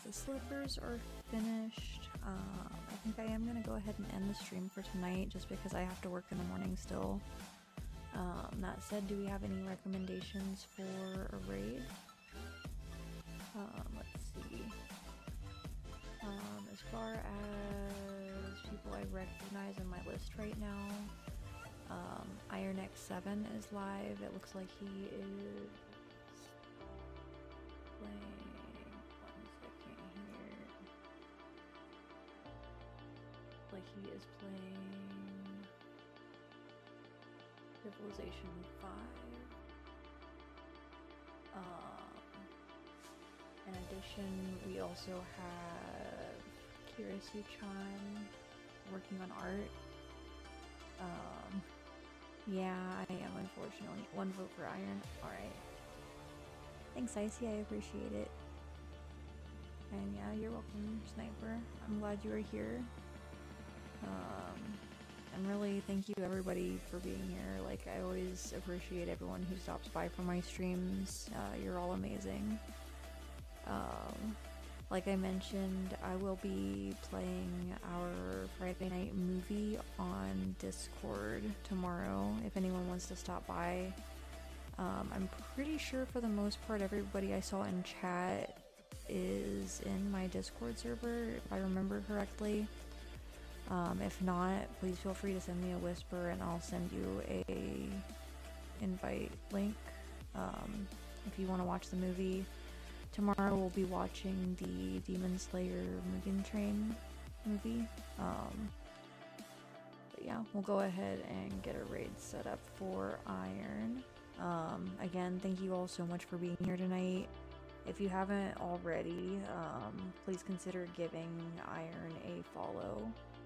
the slippers are finished. I think I am gonna go ahead and end the stream for tonight just because I have to work in the morning still. That said, do we have any recommendations for a raid? Let's see. As far as people I recognize on my list right now, Iron X7 is live. It looks like he is playing. One second here. Like he is playing Civilization 5. In addition, we also have Kirasu-chan working on art. Yeah, I am, unfortunately. One vote for Iron. Alright. Thanks, Icy. I appreciate it. And yeah, you're welcome, Sniper. I'm glad you are here. And really, thank you everybody for being here. Like, I always appreciate everyone who stops by for my streams. You're all amazing. Like I mentioned, I will be playing our Friday night movie on Discord tomorrow, if anyone wants to stop by. I'm pretty sure for the most part everybody I saw in chat is in my Discord server, if I remember correctly. If not, please feel free to send me a whisper and I'll send you a invite link if you want to watch the movie. Tomorrow we'll be watching the Demon Slayer Mugen Train movie. But yeah, we'll go ahead and get a raid set up for Iron. Again, thank you all so much for being here tonight. If you haven't already, please consider giving Iron a follow.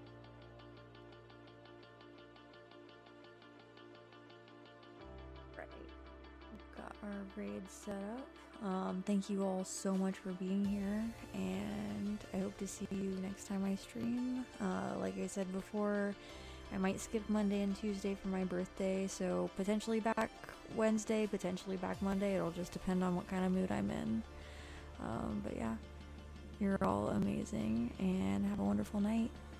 Right. We've got our raid set up. Thank you all so much for being here, and I hope to see you next time I stream. Like I said before, I might skip Monday and Tuesday for my birthday, so potentially back Wednesday, potentially back Monday. It'll just depend on what kind of mood I'm in. But yeah, you're all amazing, and have a wonderful night.